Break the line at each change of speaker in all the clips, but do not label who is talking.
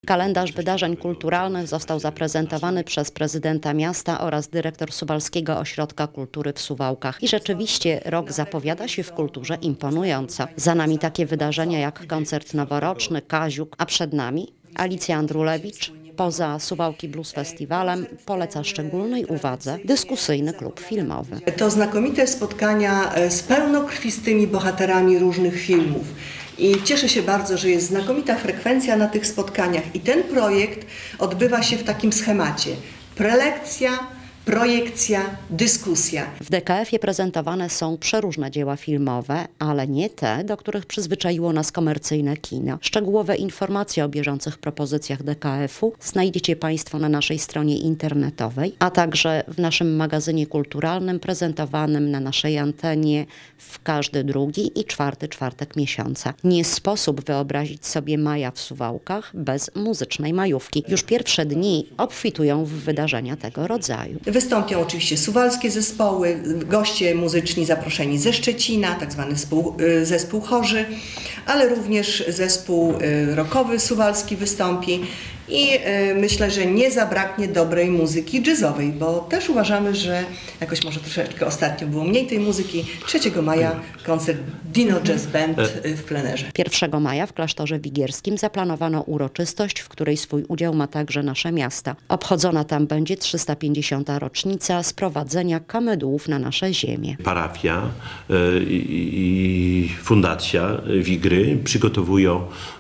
Kalendarz wydarzeń kulturalnych został zaprezentowany przez prezydenta miasta oraz dyrektor Suwalskiego Ośrodka Kultury w Suwałkach. I rzeczywiście rok zapowiada się w kulturze imponująco. Za nami takie wydarzenia jak koncert noworoczny, Kaziuk, a przed nami Alicja Andrulewicz. Poza Suwałki Blues Festiwalem poleca szczególnej uwadze dyskusyjny klub filmowy.
To znakomite spotkania z pełnokrwistymi bohaterami różnych filmów. I cieszę się bardzo, że jest znakomita frekwencja na tych spotkaniach. I ten projekt odbywa się w takim schemacie. Prelekcja, projekcja, dyskusja.
W DKF-ie prezentowane są przeróżne dzieła filmowe, ale nie te, do których przyzwyczaiło nas komercyjne kino. Szczegółowe informacje o bieżących propozycjach DKF-u znajdziecie Państwo na naszej stronie internetowej, a także w naszym magazynie kulturalnym prezentowanym na naszej antenie w każdy drugi i czwarty czwartek miesiąca. Nie sposób wyobrazić sobie maja w Suwałkach bez muzycznej majówki. Już pierwsze dni obfitują w wydarzenia tego rodzaju.
Wystąpią oczywiście suwalskie zespoły, goście muzyczni zaproszeni ze Szczecina, tak zwany zespół chorzy, ale również zespół rockowy suwalski wystąpi i myślę, że nie zabraknie dobrej muzyki jazzowej, bo też uważamy, że jakoś może troszeczkę ostatnio było mniej tej muzyki. 3 maja koncert Dino Jazz Band w plenerze.
1 maja w klasztorze wigierskim zaplanowano uroczystość, w której swój udział ma także nasze miasta. Obchodzona tam będzie 350. rocznica sprowadzenia kamedułów na nasze ziemię.
Parafia i fundacja Wigry przygotowują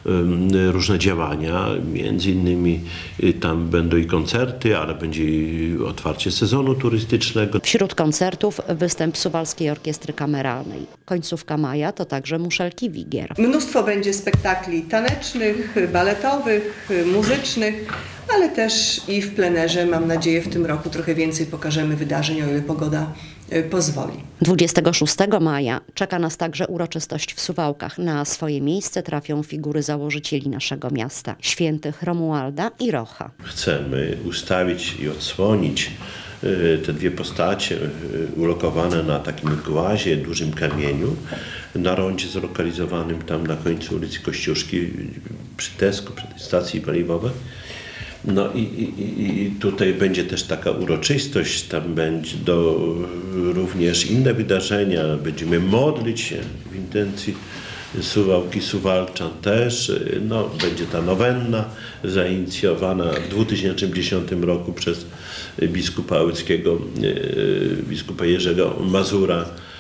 różne działania, między innymi tam będą i koncerty, ale będzie i otwarcie sezonu turystycznego.
Wśród koncertów występ Suwalskiej Orkiestry Kameralnej. Końcówka maja to także Muszelki Wigier.
Mnóstwo będzie spektakli tanecznych, baletowych, muzycznych, ale też i w plenerze. Mam nadzieję, w tym roku trochę więcej pokażemy wydarzeń, o ile pogoda pozwoli.
26 maja czeka nas także uroczystość w Suwałkach. Na swoje miejsce trafią figury założycieli naszego miasta, świętych Romualda i Rocha.
Chcemy ustawić i odsłonić te dwie postacie ulokowane na takim głazie, dużym kamieniu, na rondzie zlokalizowanym tam na końcu ulicy Kościuszki, przy Tesco, przy tej stacji paliwowej. No i tutaj będzie też taka uroczystość, tam będzie również inne wydarzenia, będziemy modlić się w intencji Suwałki, Suwalczan też. No, będzie ta nowenna zainicjowana w 2010 roku przez biskupa łódzkiego, biskupa Jerzego Mazura.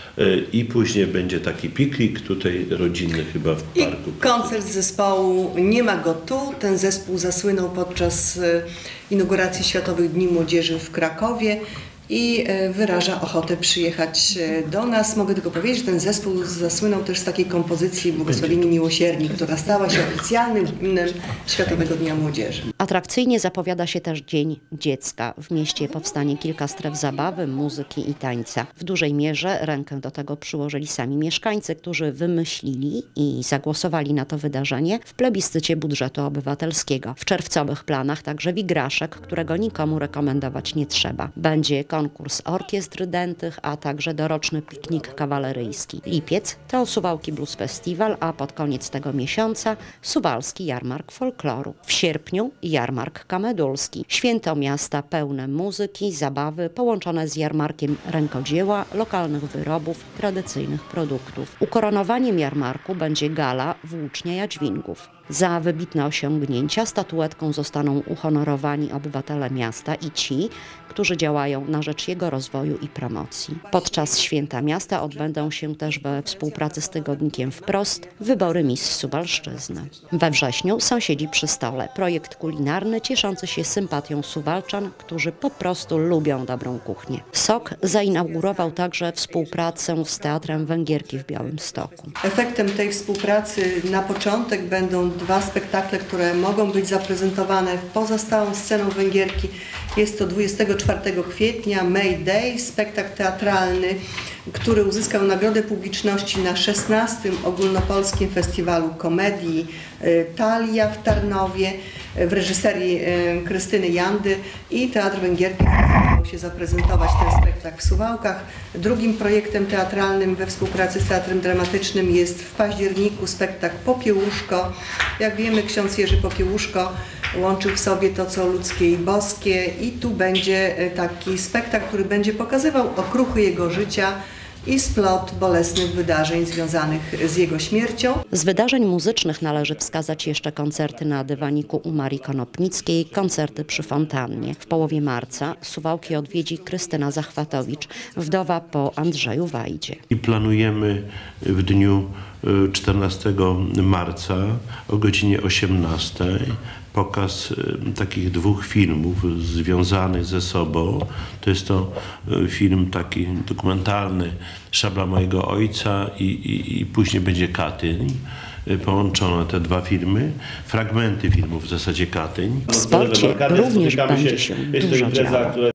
I później będzie taki piknik tutaj rodzinny chyba w parku.
I koncert zespołu Nie ma go tu. Ten zespół zasłynął podczas inauguracji Światowych Dni Młodzieży w Krakowie i wyraża ochotę przyjechać do nas. Mogę tylko powiedzieć, że ten zespół zasłynął też z takiej kompozycji Błogosławieni Miłosierni, która stała się oficjalnym hymnem Światowego Dnia Młodzieży.
Atrakcyjnie zapowiada się też Dzień Dziecka. W mieście powstanie kilka stref zabawy, muzyki i tańca. W dużej mierze rękę do tego przyłożyli sami mieszkańcy, którzy wymyślili i zagłosowali na to wydarzenie w plebiscycie budżetu obywatelskiego. W czerwcowych planach także wigraszek, którego nikomu rekomendować nie trzeba. Będzie konkurs orkiestr dętych, a także doroczny piknik kawaleryjski. Lipiec to Suwałki Blues Festiwal, a pod koniec tego miesiąca Suwalski Jarmark Folkloru. W sierpniu Jarmark Kamedulski. Święto miasta pełne muzyki, zabawy, połączone z jarmarkiem rękodzieła, lokalnych wyrobów, tradycyjnych produktów. Ukoronowaniem jarmarku będzie gala Włócznia Jadźwingów. Za wybitne osiągnięcia statuetką zostaną uhonorowani obywatele miasta i ci, którzy działają na rzecz jego rozwoju i promocji. Podczas Święta Miasta odbędą się też we współpracy z tygodnikiem Wprost wybory Miss Suwalszczyzny. We wrześniu Sąsiedzi przy stole. Projekt kulinarny cieszący się sympatią Suwalczan, którzy po prostu lubią dobrą kuchnię. SOK zainaugurował także współpracę z Teatrem Węgierki w Białymstoku.
Efektem tej współpracy na początek będą 2 spektakle, które mogą być zaprezentowane poza stałą sceną Węgierki. Jest to 24 kwietnia May Day, spektakl teatralny, który uzyskał nagrodę publiczności na 16. Ogólnopolskim Festiwalu Komedii Talia w Tarnowie w reżyserii Krystyny Jandy i Teatr Węgierki się zaprezentować ten spektakl w Suwałkach. Drugim projektem teatralnym we współpracy z Teatrem Dramatycznym jest w październiku spektakl Popiełuszko. Jak wiemy, ksiądz Jerzy Popiełuszko łączył w sobie to, co ludzkie i boskie, i tu będzie taki spektakl, który będzie pokazywał okruchy jego życia i splot bolesnych wydarzeń związanych z jego śmiercią.
Z wydarzeń muzycznych należy wskazać jeszcze koncerty na dywaniku u Marii Konopnickiej, koncerty przy fontannie. W połowie marca Suwałki odwiedzi Krystyna Zachwatowicz, wdowa po Andrzeju Wajdzie.
I planujemy w dniu 14 marca o godzinie 18 pokaz takich dwóch filmów związanych ze sobą. To jest to film taki dokumentalny Szabla mojego ojca i później będzie Katyń. Połączono te dwa filmy, fragmenty filmów w zasadzie Katyń.
W sporcie również będzie się dużo działo.